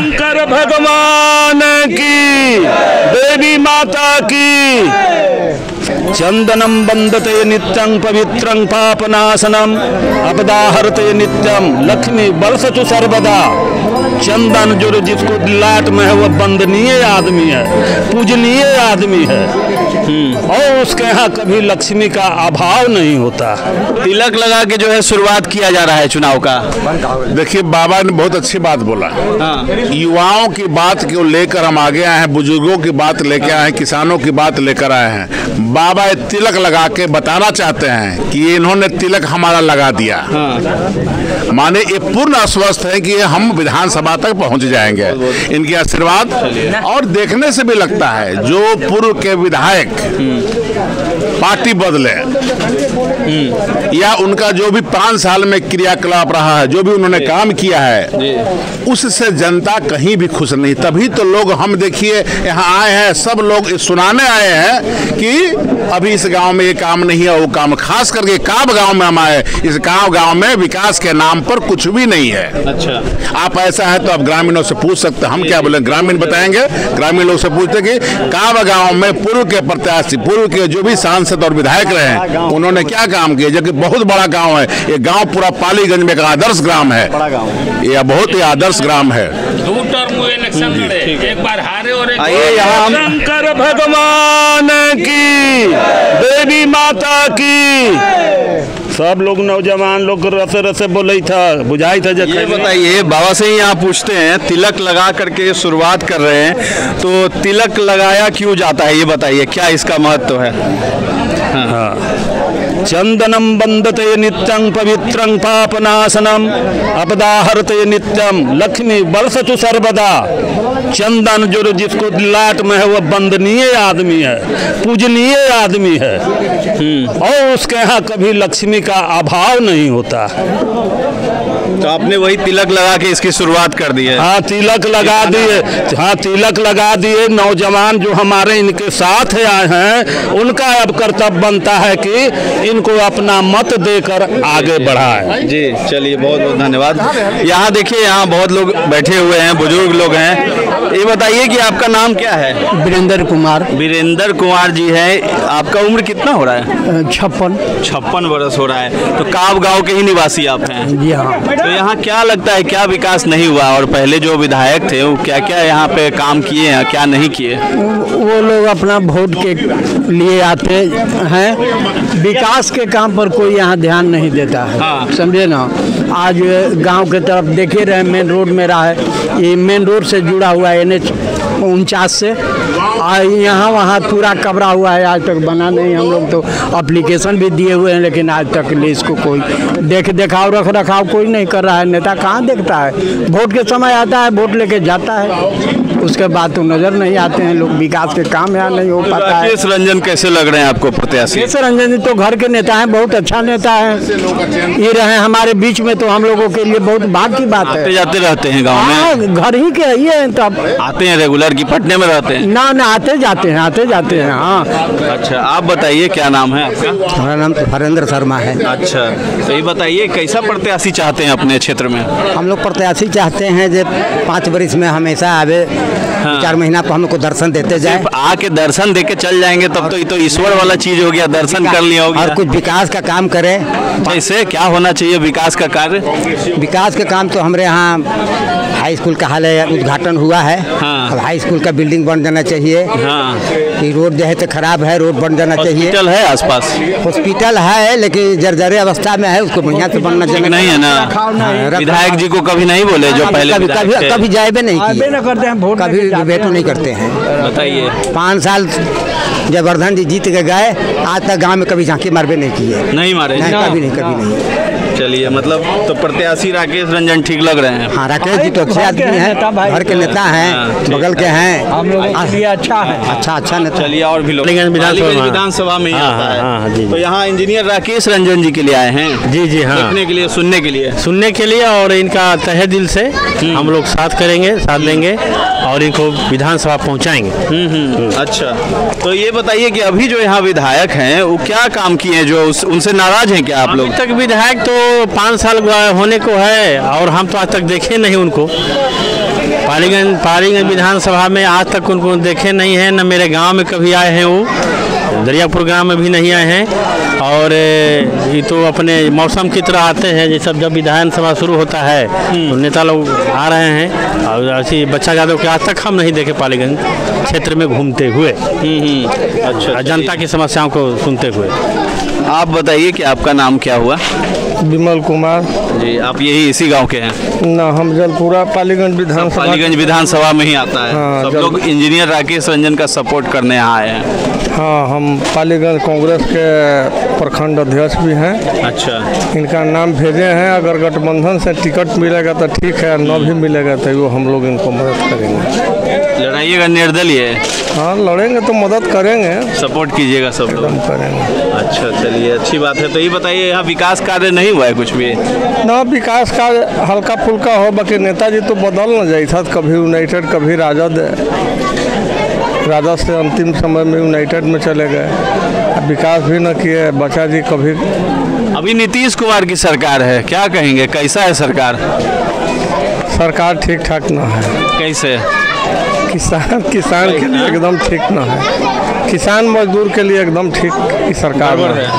शंकर भगवान की, देवी माता की। चंदनम वंदते नित्यं पवित्रं पापनाशनम, अपदाहरते नित्यम, लक्ष्मी बरसतु सर्वदा। चंदन जो जिसको लाट में है वह वंदनीय आदमी है, पूजनीय आदमी है, और उसके यहाँ कभी लक्ष्मी का अभाव नहीं होता। तिलक लगा के जो है शुरुआत किया जा रहा है चुनाव का। देखिए, बाबा ने बहुत अच्छी बात बोला। युवाओं की बात को लेकर हम आगे आए हैं, बुजुर्गों की बात लेकर आए हैं, किसानों की बात लेकर आए हैं। बाबा तिलक लगा के बताना चाहते हैं कि इन्होंने तिलक हमारा लगा दिया। माने ये पूर्ण आश्वस्त है कि हम विधानसभा तक पहुंच जाएंगे, इनके आशीर्वाद। और देखने से भी लगता है जो पूर्व के विधायक पार्टी बदले या उनका जो भी 5 साल में क्रियाकलाप रहा है, जो भी उन्होंने काम किया है, उससे जनता कहीं भी खुश नहीं। तभी तो लोग, हम देखिए यहाँ आए हैं, सब लोग सुनाने आए हैं कि अभी इस गांव में ये काम नहीं है, वो काम। खास करके काब गांव में हम आए, इस गांव में विकास के नाम पर कुछ भी नहीं है। अच्छा, आप ऐसा है तो आप ग्रामीणों से पूछ सकते हैं, हम क्या बोले, ग्रामीण बताएंगे। ग्रामीण लोग से पूछते कि काब गांव में पूर्व के प्रत्याशी, पूर्व के जो भी सांसद और विधायक रहे, उन्होंने क्या काम किया, जबकि बहुत बड़ा गांव है ये गांव, पूरा पालीगंज में एक आदर्श ग्राम है, यह बहुत ही आदर्श ग्राम है। 2 टर्म इलेक्शन लड़े, एक बार हारे और एक यहाँ शंकर भगवान की, देवी माता की। सब लोग नौजवान लोग रसे रसे बोले था, बुझाई था। ये बताइए, बाबा से ही यहाँ पूछते हैं, तिलक लगा करके शुरुआत कर रहे हैं, तो तिलक लगाया क्यों जाता है, ये बताइए, क्या इसका महत्व है? हाँ। चंदनम वंदते नित्यं पवित्रं पापनाशनम, अपदाहरते नित्यम, लक्ष्मी बरसतु सर्वदा। चंदन जो जिसको लाट में है वह वंदनीय आदमी है, पूजनीय आदमी है, और उसके यहाँ कभी लक्ष्मी का अभाव नहीं होता। तो आपने वही तिलक लगा के इसकी शुरुआत कर दी है? हाँ, तिलक लगा दिए। हाँ, तिलक लगा दिए। नौजवान जो हमारे इनके साथ आए हैं, उनका अब कर्तव्य बनता है कि इनको अपना मत देकर आगे बढ़ाए। जी, चलिए, बहुत बहुत धन्यवाद। यहाँ देखिए, यहाँ बहुत लोग बैठे हुए हैं, बुजुर्ग लोग हैं। ये बताइए कि आपका नाम क्या है? वीरेंद्र कुमार। वीरेंद्र कुमार जी है। आपका उम्र कितना हो रहा है? 56 वर्ष हो रहा है। तो काब गांव के ही निवासी आप हैं? जी हाँ। तो यहाँ क्या लगता है, क्या विकास नहीं हुआ, और पहले जो विधायक थे वो क्या क्या यहाँ पे काम किए हैं, क्या नहीं किए? वो लोग अपना वोट के लिए आते हैं, विकास के काम पर कोई यहाँ ध्यान नहीं देता है। हाँ। समझे ना। आज गांव के तरफ देखे रहे, मेन रोड में रहा है, ये मेन रोड से जुड़ा हुआ है NH 49 से। यहाँ वहाँ पूरा कबरा हुआ है, आज तक बना नहीं। हम लोग तो एप्लीकेशन भी दिए हुए हैं, लेकिन आज तक इसको कोई देखाव रख रखाव कोई नहीं कर रहा है। नेता कहाँ देखता है, वोट के समय आता है, वोट लेके जाता है, उसके बाद तो नजर नहीं आते हैं लोग। विकास के काम यहाँ नहीं हो पाता है। राकेश रंजन कैसे लग रहे हैं आपको प्रत्याशी? राकेश रंजन जी तो घर के नेता हैं, बहुत अच्छा नेता है। ये रहे हमारे बीच में, तो हम लोगों के लिए बहुत भाग की बात है। आते जाते रहते हैं गाँव में? घर ही के ये हैं, तब आते हैं रेगुलर की पटने में रहते हैं? ना आते जाते हैं। हाँ। अच्छा, आप बताइए, क्या नाम है आपका? हमारा नाम हरेंद्र शर्मा है। अच्छा, तो ये बताइए, कैसा प्रत्याशी चाहते हैं अपने क्षेत्र में? हम लोग प्रत्याशी चाहते हैं जो 5 वर्ष में हमेशा आवे, 4 महीना पर हमको दर्शन देते जाए। आके दर्शन देके चल जाएंगे तब तो ये तो ईश्वर वाला चीज हो गया, दर्शन कर लिया होगा। और कुछ विकास का काम करें। जैसे क्या होना चाहिए विकास का कार्य? विकास का काम तो हमारे यहाँ हाई स्कूल का हाल है, उद्घाटन हुआ है। हाँ। अब हाई स्कूल का बिल्डिंग बन जाना चाहिए। हाँ। कि रोड जो है तो खराब है, रोड बन जाना चाहिए। हॉस्पिटल है आसपास? हॉस्पिटल है, लेकिन जर्जरे अवस्था में है, उसको बढ़िया से बनना चाहिए। नहीं है ना? विधायक जी को कभी नहीं बोले जो पहले? कभी जायबे नहीं करते हैं, वोट कभी वेटो नहीं करते हैं। बताइए। 5 साल जयवर्धन जी जीत के गए, आज तक गांव में कभी झांकी मारबे नहीं किए। नहीं मारे? कभी नहीं। चलिए, मतलब तो प्रत्याशी राकेश रंजन ठीक लग रहे हैं? हाँ, राकेश जी तो अच्छे आदमी हैं, घर के नेता हैं, बगल के हैं, हम लोगों के लिए अच्छा है। अच्छा नेता। चलिए, और भी लोग विधानसभा में ही आता है। तो यहाँ इंजीनियर राकेश रंजन जी के लिए आए हैं? जी हाँ, देखने के लिए, सुनने के लिए, और इनका तहे दिल से हम लोग साथ करेंगे, साथ देंगे और इनको विधानसभा पहुँचाएंगे। अच्छा, तो ये बताइए कि अभी जो यहाँ विधायक हैं वो क्या काम किए हैं, जो उनसे नाराज हैं क्या आप लोग? अभी तक विधायक तो 5 साल होने को है, और हम तो आज तक देखे नहीं उनको। पालीगंज विधानसभा में आज तक उनको देखे नहीं हैं, न मेरे गांव में कभी आए हैं, वो दरियापुर गांव में भी नहीं आए हैं। और ये तो अपने मौसम की तरह आते हैं, जैसे जब विधानसभा शुरू होता है तो नेता लोग आ रहे हैं। और ऐसी बच्चा यादव के आज तक हम नहीं देखे पालीगंज क्षेत्र में घूमते हुए, अच्छा, जनता की समस्याओं को सुनते हुए। आप बताइए कि आपका नाम क्या हुआ? विमल कुमार जी, आप यही इसी गांव के हैं? ना, हम जलपुरा पालीगंज विधानसभा। पालीगंज विधानसभा में ही आता है। हाँ, सब लोग इंजीनियर राकेश रंजन का सपोर्ट करने यहाँ आए हैं। हाँ, हम पालीगंज कांग्रेस के प्रखंड अध्यक्ष भी हैं। अच्छा, इनका नाम भेजे हैं, अगर गठबंधन से टिकट मिलेगा तो ठीक है, न भी मिलेगा तो वो हम लोग इनको मदद करेंगे। लड़ाइएगा निर्दलीय? हाँ, लड़ेंगे तो मदद करेंगे, सपोर्ट कीजिएगा सब लोग? करेंगे। अच्छा, चलिए, अच्छी बात है। तो ये बताइए, यहाँ विकास कार्य नहीं हुआ है कुछ भी? ना, विकास का हल्का फुल्का हो, बाकी नेताजी तो बदल न जाए था, कभी यूनाइटेड कभी राजद से अंतिम समय में यूनाइटेड में चले गए, विकास भी न किए। बच्चा जी कभी। अभी नीतीश कुमार की सरकार है, क्या कहेंगे, कैसा है सरकार? सरकार ठीक ठाक न है। कैसे? किसान के लिए एकदम ठीक न है, किसान मजदूर के लिए एकदम ठीक की सरकार गड़बड़ है।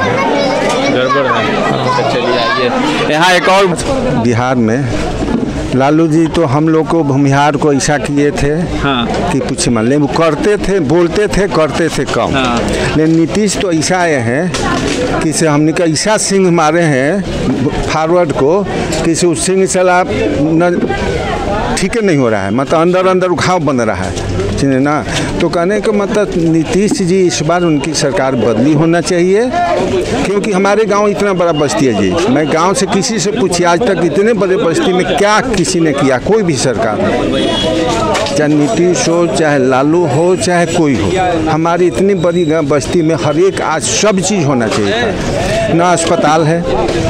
अच्छा, चलिए आइए, यहाँ एक और। बिहार में लालू जी तो हम लोग को भूमिहार को ऐसा किए थे कि कुछ मान ले, वो करते थे, बोलते थे, करते थे कम। लेकिन नीतीश तो ऐसा आए हैं कि से हमने का ऐसा सिंह मारे हैं फॉरवर्ड को कि उस सिंह चला न ठीक नहीं हो रहा है, मतलब अंदर अंदर उखाव बन रहा है, समझे ना। तो कहने का मतलब नीतीश जी इस बार उनकी सरकार बदली होना चाहिए, क्योंकि हमारे गांव इतना बड़ा बस्ती है जी। मैं गांव से किसी से पूछी आज तक इतने बड़े बस्ती में क्या किसी ने किया, कोई भी सरकार, चाहे नीतीश हो, चाहे लालू हो, चाहे कोई हो, हमारी इतनी बड़ी बस्ती में हर एक आज सब चीज़ होना चाहिए। ना अस्पताल है,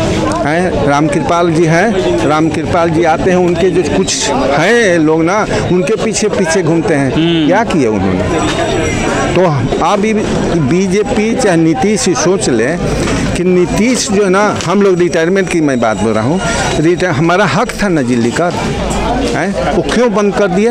राम कृपाल जी हैं, राम कृपाल जी आते हैं, उनके जो कुछ हैं लोग ना, उनके पीछे पीछे घूमते हैं, क्या किया उन्होंने। तो अब बीजेपी चाहे नीतीश सोच लें कि नीतीश जो है ना, हम लोग रिटायरमेंट की मैं बात बोल रहा हूँ, हमारा हक था ना दिल्ली का, वो क्यों बंद कर दिए,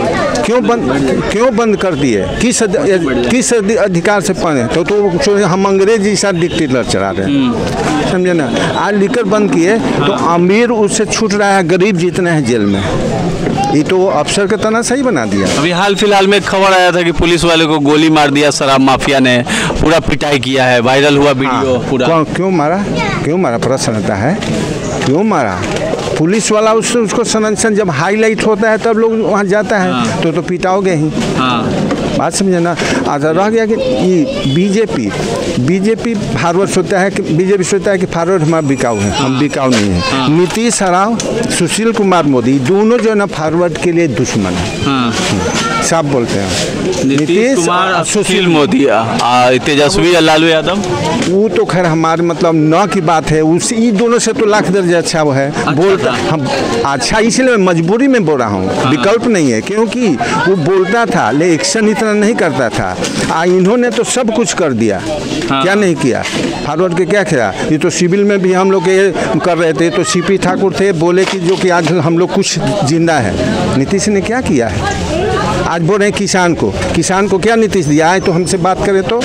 क्यों बंद कर दिए, किस अधिकार से पढ़े, तो हम अंग्रेजी साथ डिक्टेटर चला रहे हैं, समझे ना। आज लिकर बंद किए तो अमीर उससे छूट रहा है, गरीब जितना है जेल में, ये तो अफसर का तना सही बना दिया। अभी हाल फिलहाल में खबर आया था कि पुलिस वाले को गोली मार दिया, शराब माफिया ने पूरा पिटाई किया है, वायरल हुआ वीडियो। पूरा क्यों मारा प्रश्न आता है, क्यों मारा पुलिस वाला, उसको सनसन जब हाईलाइट होता है तब लोग वहाँ जाता है, तो पिटाओगे ही। बात समझे ना। आधा रह गया कि ये बीजेपी फॉरवर्ड सोचता है कि बीजेपी सोचता है कि फॉरवर्ड हमारा बिकाऊ है, हम बिकाऊ नहीं है। नीतीश हराव, सुशील कुमार मोदी दोनों जो है ना फॉरवर्ड के लिए दुश्मन है, सब बोलते हैं। नीतीश कुमार, सुशील मोदी, तेजस्वी, लालू यादव, वो तो खैर हमारे मतलब न की बात है, उसी दोनों से तो लाख दर्जे अच्छा वो है। बोलता हम अच्छा, इसलिए मैं मजबूरी में बोल रहा हूँ, विकल्प नहीं है, क्योंकि वो बोलता था ले एक्शन इतना नहीं करता था। इन्होंने तो सब कुछ कर दिया, क्या नहीं किया फॉरवर्ड के, क्या किया। ये तो सिविल में भी हम लोग ये कर रहे थे, तो सीपी ठाकुर थे, बोले कि जो कि आज हम लोग कुछ जिंदा है। नीतीश ने क्या किया है, आज बोल रहे हैं किसान को क्या नीतीश दिया है, तो हमसे बात करें तो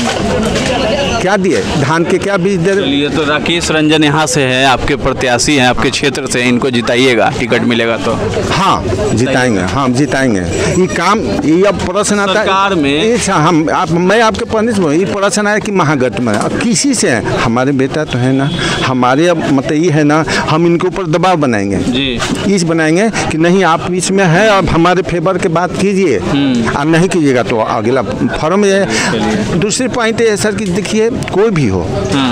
क्या दिए, धान के क्या बीज दे। चलिए, तो राकेश रंजन यहाँ से हैं, आपके प्रत्याशी हैं, आपके क्षेत्र से, इनको जिताइएगा, टिकट मिलेगा तो? हाँ जिताएंगे। ये काम, ये अब प्रश्न आता है सरकार में मैं आपके पढ़ने से ये प्रश्न आया कि महागठबंधन किसी से है, हमारे बेटा तो है ना, हमारे अब मतलब ये है ना, हम इनके ऊपर दबाव बनाएंगे जी, इस बनाएंगे कि नहीं आप इसमें है, अब हमारे फेवर के बात कीजिए, और नहीं कीजिएगा तो अगला फॉर्म है। दूसरी पॉइंट है सर कि देखिए कोई भी हो,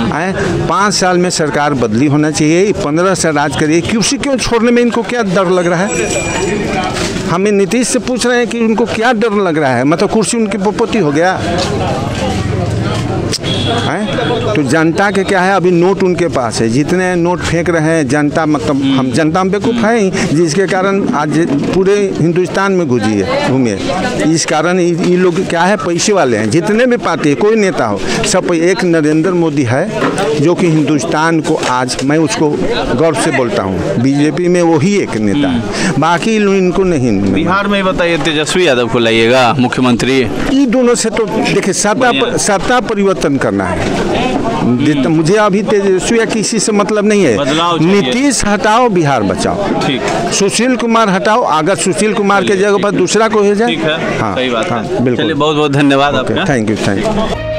5 साल में सरकार बदली होना चाहिए, 15 साल राज करिए, क्यों छोड़ने में इनको क्या डर लग रहा है। हमें नीतीश से पूछ रहे हैं कि उनको क्या डर लग रहा है, मतलब कुर्सी उनकी पोती हो गया है। तो जनता के क्या है, अभी नोट उनके पास है, जितने नोट फेंक रहे हैं जनता, मतलब हम जनता में बेवकूफ़ हैं ही, जिसके कारण आज पूरे हिंदुस्तान में घूमे। इस कारण ये लोग क्या है, पैसे वाले हैं, जितने भी पार्टी कोई नेता हो सब। एक नरेंद्र मोदी है जो कि हिंदुस्तान को आज मैं उसको गर्व से बोलता हूँ, बीजेपी में वही एक नेता है, बाकी इनको नहीं। बिहार में बताइए तेजस्वी यादव को लाइएगा मुख्यमंत्री? ये दोनों से तो देखिए सत्ता परिवर्तन करना है। मुझे अभी तेजस्वी या किसी से मतलब नहीं है। नीतीश हटाओ, बिहार बचाओ। ठीक। सुशील कुमार हटाओ, अगर सुशील कुमार के जगह पर दूसरा कोई हो जाए। ठीक है, हाँ, सही बात है। बिल्कुल। चलिए बहुत बहुत धन्यवाद आपका। Thank you.